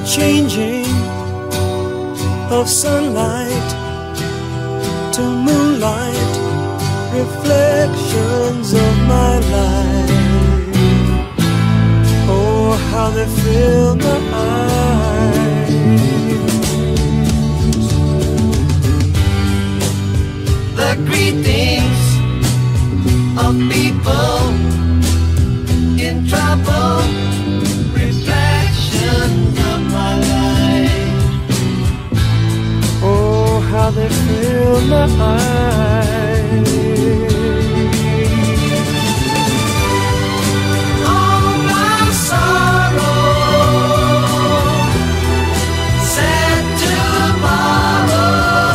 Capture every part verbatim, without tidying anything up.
changing of sunlight to moonlight, reflections of my life. Oh, how they fill my eyes. The greetings of people in trouble, reflections of my life. Oh, how they fill my eyes. All my sorrow, sad tomorrow,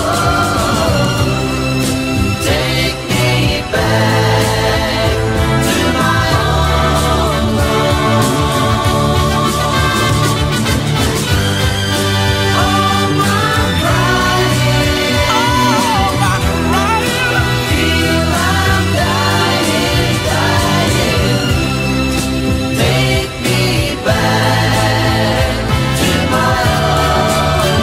take me back to my own home. All my crying, all my crying, feel I'm dying, dying. Take me back to my own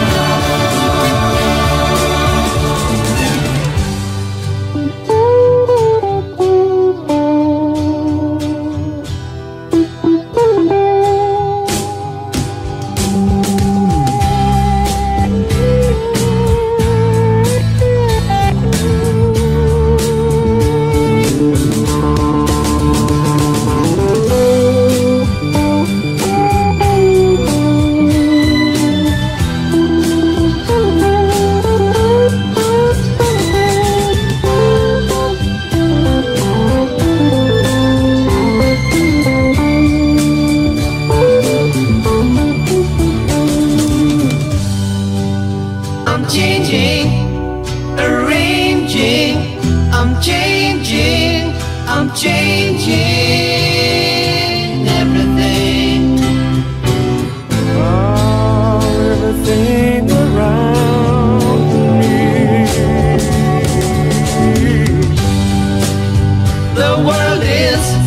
I'm changing, arranging, I'm changing, I'm changing everything. Oh, everything around me. The world is